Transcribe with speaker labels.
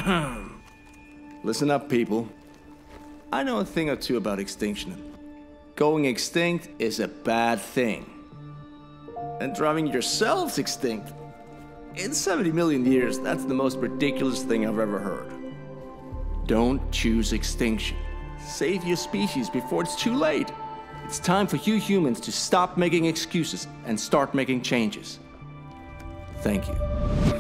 Speaker 1: Listen up, people. I know a thing or two about extinction. Going extinct is a bad thing. And driving yourselves extinct, in 70 million years, that's the most ridiculous thing I've ever heard. Don't choose extinction. Save your species before it's too late. It's time for you humans to stop making excuses and start making changes. Thank you.